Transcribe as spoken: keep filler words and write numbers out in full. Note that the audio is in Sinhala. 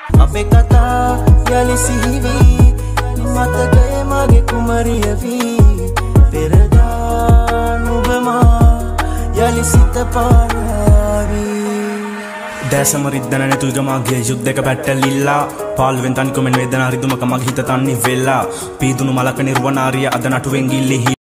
අපේ කතා යලි සිහිවී මතකයේ මගේ කුමරිය වී පෙරදා නුඹමා යලි සිත පාරාවී දැසම රිද්දන නැතුල්ග මගේ යුද්ධක පැට්ටලිල්ලා පාළුවෙන් තනිකොමෙන් වේදනා රිදුමක මගේ හිත තන්නේ වෙලා පීදුණු මලක නිර්වනාරිය අද නටුවෙන් ගිල්ලෙහි